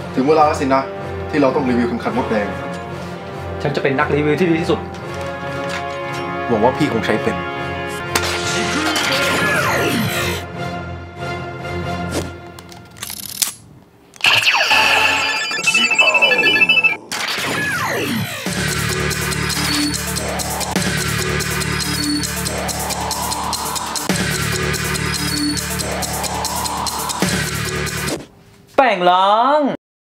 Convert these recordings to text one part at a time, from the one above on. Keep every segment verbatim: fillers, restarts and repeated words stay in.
ถึงเวลาแล้วสินะที่เราต้องรีวิวเข็มขัดมดแดงฉันจะเป็นนักรีวิวที่ดีที่สุดหวังว่าพี่คงใช้เป็นแป้งล้าง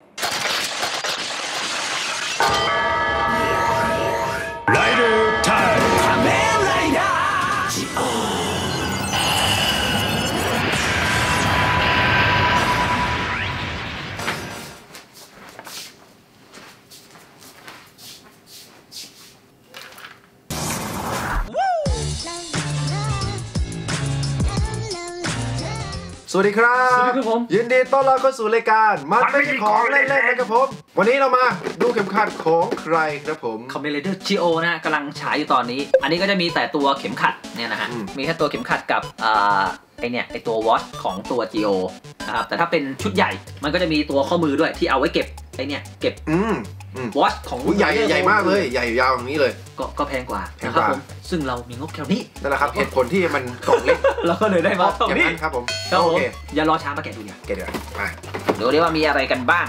สวัสดีครับยินดีต้อนรับเข้าสู่รายการมันไม่ใช่ของเล่นๆนะครับผมวันนี้เรามาดูเข็มขัดของใครครับผม Kamen Rider จี โอ นะกำลังฉายอยู่ตอนนี้อันนี้ก็จะมีแต่ตัวเข็มขัดเนี่ยนะฮะมีแค่ตัวเข็มขัดกับอ่าไอเนี่ยไอตัววอชของตัว จี โอ นะครับแต่ถ้าเป็นชุดใหญ่มันก็จะมีตัวข้อมือด้วยที่เอาไว้เก็บไอเนี่ยเก็บวอชของใหญ่ใหญ่มากเลยใหญ่ยาวอย่างนี้เลยก็ก็แพงกว่านะครับผมซึ่งเรามีงบแค่นี้นั่นแหละครับเหตุผลที่มันกล่องเล็กเราก็เลยได้มาอย่างนั้นครับผมโอเคอย่ารอช้ามาแกะดูเนี่ยแกะเดี๋ยวมาดูดิว่ามีอะไรกันบ้าง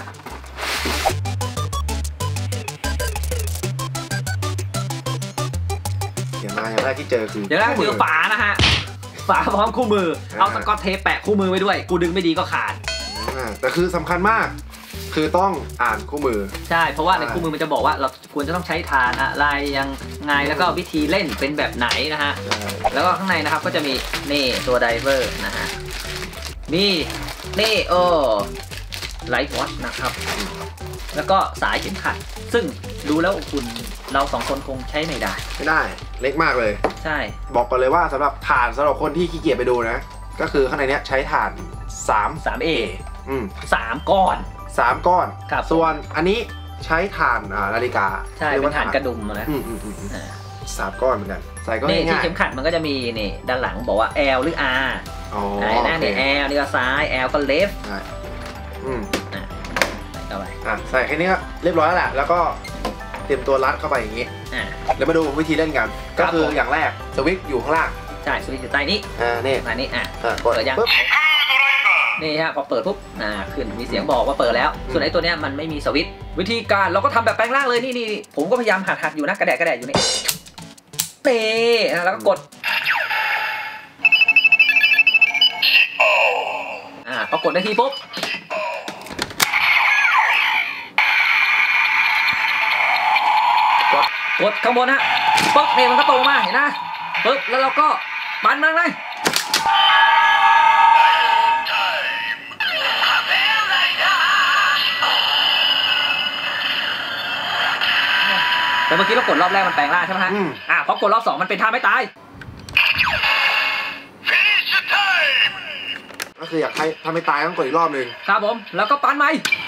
อย่างแรกอย่างแรกที่เจอคืออย่างแรกคือฝานะฮะฝาพร้อมคู่มือเอาสก๊อตเทปแปะคู่มือไว้ด้วยกูดึงไม่ดีก็ขาดแต่คือสำคัญมากคือต้องอ่านคู่มือใช่เพราะว่าในคู่มือมันจะบอกว่าเราควรจะต้องใช้ฐานอะไรยังไงแล้วก็วิธีเล่นเป็นแบบไหนนะฮะแล้วก็ข้างในนะครับก็จะมีนี่ตัวไดเวอร์นะฮะมีนี่โอ้ไลท์วอชนะครับแล้วก็สายเข็มขัดซึ่งดูแล้วคุณเราสองคนคงใช้ไม่ได้ไม่ได้เล็กมากเลยใช่บอกก่อนเลยว่าสำหรับฐานสำหรับคนที่ขี้เกียจไปดูนะก็คือข้างในนี้ใช้ฐานสามสาม เออืมสามก้อนสามก้อนส่วนอันนี้ใช้ถ่านนาฬิกาใช่เป็นถ่านกระดุมนะสามก้อนเหมือนกันใส่ก็ง่ายๆที่เข็มขัดมันก็จะมีนี่ด้านหลังบอกว่า L หรือ R อ๋อหน้าเนี่ย L นี่ก็ซ้าย L ก็ left ใช่อืมใส่เข้าไปอ่ะใส่แค่นี้ก็เรียบร้อยแล้วแหละแล้วก็เตรียมตัวรัดเข้าไปอย่างนี้แล้วมาดูวิธีเล่นกันก็คืออย่างแรกสวิตช์อยู่ข้างล่างใช่สวิตช์อยู่ใต้นี้อ่านี่ใต้นี้อ่ะกดยังนี่ฮะพอเปิดปุ๊บอ่าขึ้นมีเสียงบอกว่าเปิดแล้วส่วนไอ้ตัวเนี้ยมันไม่มีสวิตช์วิธีการเราก็ทำแบบแปลงร่างเลยนี่นี่ผมก็พยายามหักหักอยู่นะกระแดะกระแดะอยู่นี่นี่แล้วก็กดอ่าพอกดได้ทีปุ๊บกดกดข้างบนฮะปุ๊บนี่มันก็ตรงมาเห็นนะปุ๊บแล้วเราก็ปั่นมันเลยแต่เมื่อกี้เรากดรอบแรกมันแปลงร่างใช่ไหมฮะอ่าพอกดรอบสองมันเป็นท่าไม่ตายก็คืออยากให้ทำไม่ตายต้องกดอีกรอบหนึ่งครับผมแล้วก็ปั้นใหม่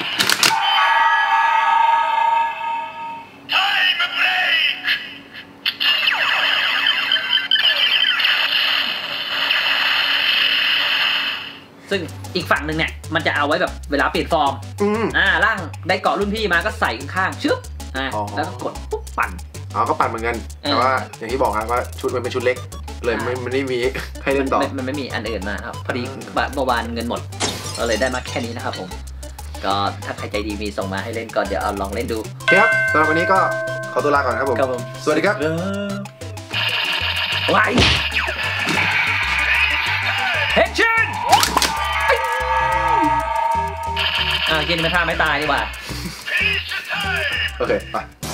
ซึ่งอีกฝั่งหนึ่งเนี่ยมันจะเอาไว้แบบเวลาเปลี่ยนฟอร์มอ่าร่างได้เกาะรุ่นพี่มาก็ใส่ข้างๆชึบแล้วก็กดปุ๊บปั่นอ๋อก็ปั่นเหมือนกันแต่ว่าอย่างที่บอกครับว่าชุดมันเป็นชุดเล็กเลยไม่มันไม่มีให้เล่นต่อมันไม่มีอันอื่นมาครับพอดีเมื่อวานเงินหมดก็เลยได้มาแค่นี้นะครับผมก็ถ้าใครใจดีมีส่งมาให้เล่นก็เดี๋ยวเอาลองเล่นดูครับสำหรับวันนี้ก็ขอตัวลาก่อนครับผมสวัสดีครับไวเฮดชินอ่ากินเป็นท่าไม่ตายดีกว่าโอเคไป